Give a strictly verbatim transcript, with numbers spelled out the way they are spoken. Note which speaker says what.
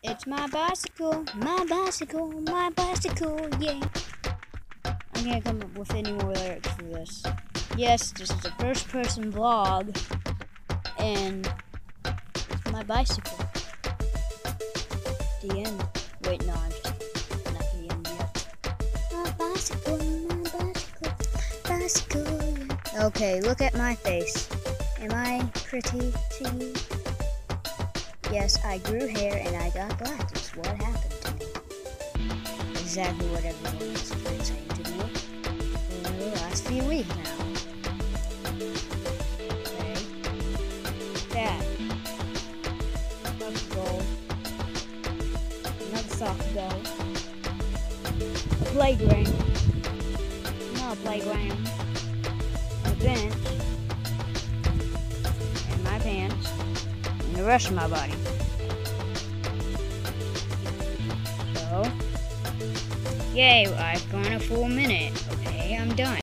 Speaker 1: It's my bicycle, my bicycle, my bicycle, yeah. I can't come up with any more lyrics for this. Yes, this is a first person vlog, and it's my bicycle. The end. Wait, no, I'm just not the end yet. My bicycle, my bicycle, bicycle, yeah. Okay, look at my face. Am I pretty to you? Yes, I grew hair and I got glasses. What happened to me? Exactly what everyone has been saying to me for the last few weeks now. Okay. That. Soft goal. Another soft goal. A playground. Another playground. A bench. And my pants. And the rest of my body. So, yay, I've gone a full minute. Okay, I'm done.